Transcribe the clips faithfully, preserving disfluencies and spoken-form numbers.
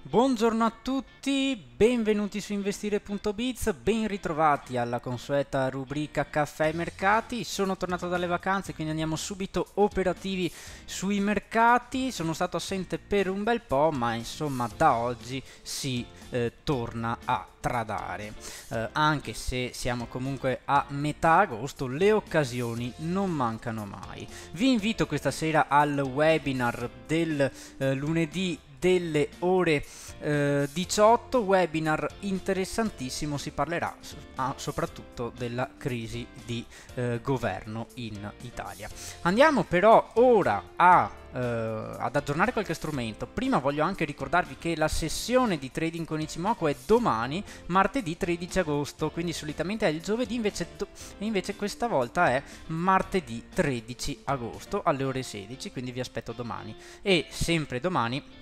Buongiorno a tutti, benvenuti su investire punto biz, ben ritrovati alla consueta rubrica Caffè Mercati. Sono tornato dalle vacanze, quindi andiamo subito operativi sui mercati. Sono stato assente per un bel po', ma insomma da oggi si eh, torna a tradare. Eh, anche se siamo comunque a metà agosto, le occasioni non mancano mai. Vi invito questa sera al webinar del eh, lunedì delle ore eh, diciotto, webinar interessantissimo. Si parlerà so- ah, soprattutto della crisi di eh, governo in Italia. Andiamo però ora a eh, ad aggiornare qualche strumento. Prima voglio anche ricordarvi che la sessione di trading con Ichimoku è domani, martedì tredici agosto, quindi solitamente è il giovedì, invece, do- invece questa volta è martedì tredici agosto alle ore sedici, quindi vi aspetto domani. E sempre domani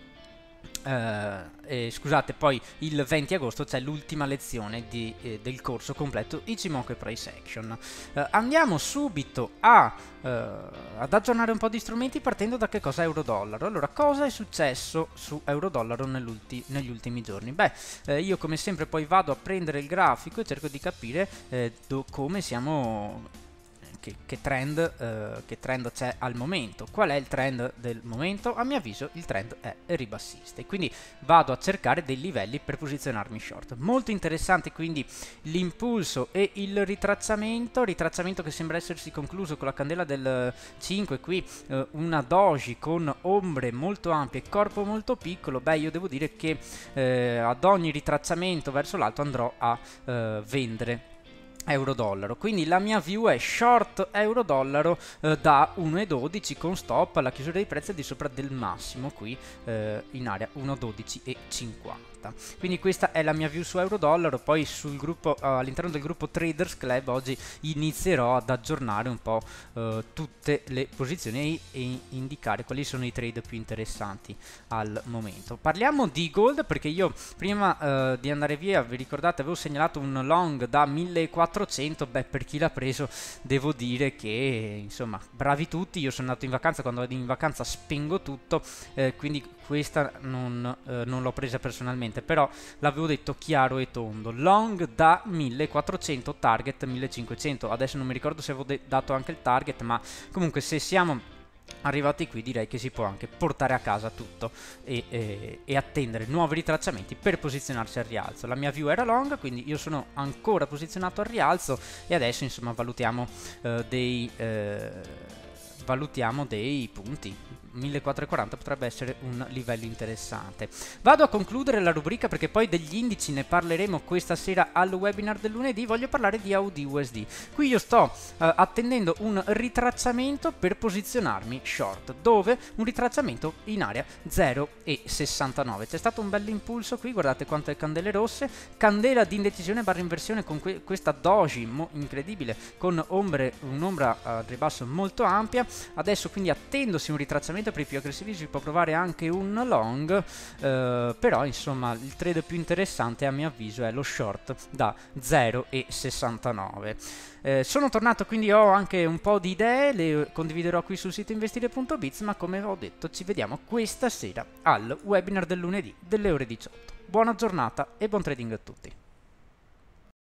Uh, eh, scusate, poi il venti agosto c'è l'ultima lezione di, eh, del corso completo Ichimoku e Price Action. Uh, andiamo subito a, uh, ad aggiornare un po' di strumenti partendo da che cosa è euro-dollaro. Allora, cosa è successo su euro-dollaro negli ultimi giorni? Beh, eh, io come sempre poi vado a prendere il grafico e cerco di capire eh, do, come siamo... Che, che, trend, eh, che trend c'è al momento. Qual è il trend del momento? A mio avviso il trend è ribassista e quindi vado a cercare dei livelli per posizionarmi short. Molto interessante quindi l'impulso e il ritracciamento, ritracciamento che sembra essersi concluso con la candela del cinque, qui eh, una doji con ombre molto ampie e corpo molto piccolo. Beh, io devo dire che eh, ad ogni ritracciamento verso l'alto andrò a eh, vendere euro-dollaro, quindi la mia view è short euro-dollaro eh, da uno virgola dodici con stop alla chiusura dei prezzi al di sopra del massimo qui eh, in area uno virgola dodici e cinquanta. Quindi questa è la mia view su euro-dollaro. Poi sul gruppo, uh, all'interno del gruppo Traders Club oggi inizierò ad aggiornare un po' uh, tutte le posizioni e, e indicare quali sono i trade più interessanti al momento. Parliamo di gold perché io prima uh, di andare via, vi ricordate, avevo segnalato un long da millequattrocento. Beh, per chi l'ha preso devo dire che insomma bravi tutti. Io sono andato in vacanza, quando vado in vacanza spengo tutto, eh, quindi questa non, eh, non l'ho presa personalmente, però l'avevo detto chiaro e tondo. Long da millequattrocento, target millecinquecento. Adesso non mi ricordo se avevo dato anche il target, ma comunque se siamo arrivati qui direi che si può anche portare a casa tutto e, e, e attendere nuovi ritracciamenti per posizionarsi al rialzo. La mia view era long, quindi io sono ancora posizionato al rialzo e adesso insomma valutiamo eh, dei eh, valutiamo dei punti. millequattrocentoquaranta potrebbe essere un livello interessante. Vado a concludere la rubrica perché poi degli indici ne parleremo questa sera al webinar del lunedì. Voglio parlare di A U D U S D. Qui io sto uh, attendendo un ritracciamento per posizionarmi short, dove un ritracciamento in area zero virgola sessantanove. C'è stato un bel impulso qui, guardate quante candele rosse, candela di indecisione barra inversione con que questa doji incredibile con ombre, un'ombra a ribasso molto ampia. Adesso quindi attendosi un ritracciamento. Per i più aggressivi si può provare anche un long, eh, però insomma il trade più interessante a mio avviso è lo short da zero virgola sessantanove. Eh, sono tornato, quindi ho anche un po' di idee, le condividerò qui sul sito investire punto biz, ma come ho detto ci vediamo questa sera al webinar del lunedì delle ore diciotto. Buona giornata e buon trading a tutti.